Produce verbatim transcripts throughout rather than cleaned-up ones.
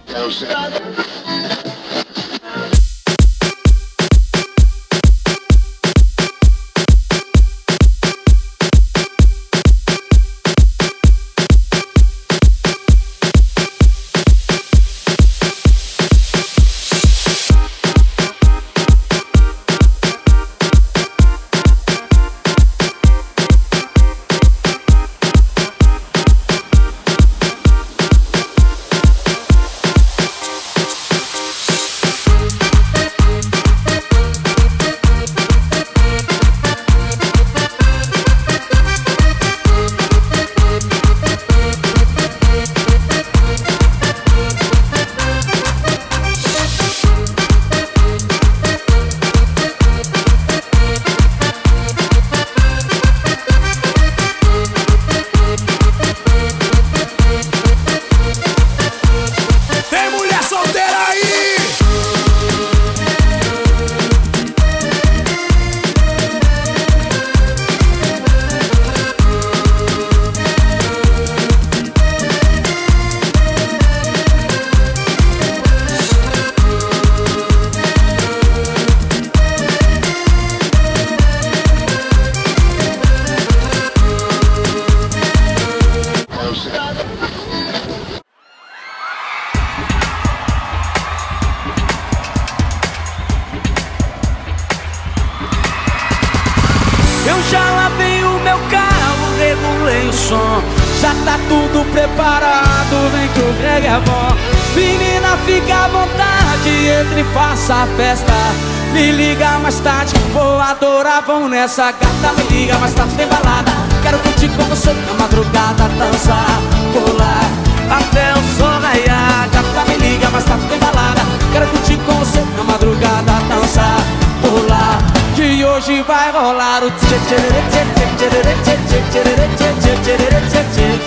Eu já lavei o meu carro, regulei o som, já tá tudo preparado, vem que o Greg é bom. Menina, fica à vontade, entre e faça a festa. Me liga mais tarde, vou adorar, vamos nessa gata. Me liga mais tarde, tem balada, quero curtir com você na madrugada, dançar, pular até o sol raiar. Gata, me liga mais tarde, tem balada, quero curtir com você na madrugada, dançar, pular, que hoje vai rolar o tchê tchê tchê tchê tchê tchê tchê tchê tchê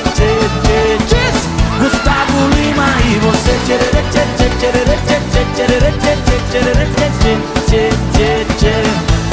tchê tchê. Gustavo Lima e você tchê tchê tchê tchê tchê tchê tchê tchê tchê tchê.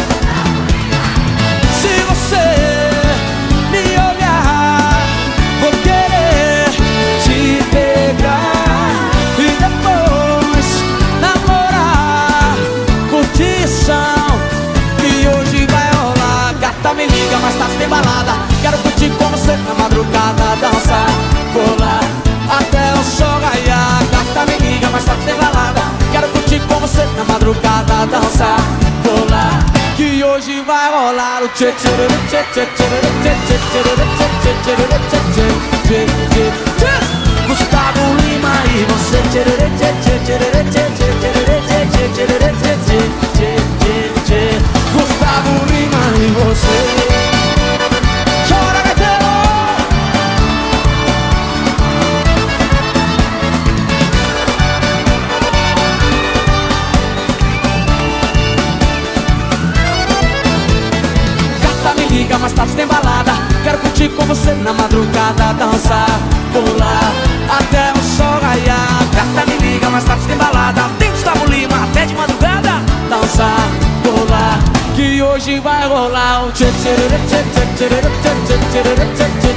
Se você me olhar, vou querer te pegar e depois namorar, curtição, que hoje vai rolar. Gata, me liga, mas tá sem balada, quero curtir com você na madrugada, dançar, pular até o sol raiar. Gata, me liga, mas tá sem balada, quero curtir com você na madrugada, dançar, pular, que hoje vai rolar o tchê tchê tchê tchê tchê tchê tchê tchê tchê tchê. Gustavo Lima e você tchê tchê tchê tchê tchê tchê tchê tchê tchê. Gustavo Lima e você. Chora, Gaiteiro! Gata, me liga, mais tarde tem balada, quero curtir com você na madrugada, dançar, pular até o sol raiar. Gata, me liga, mais tarde tem balada, tem Gustavo Lima até de madrugada, dançar, pular, que hoje vai rolar o tchê tchê tchê tchê tchê tchê tchê tchê tchê.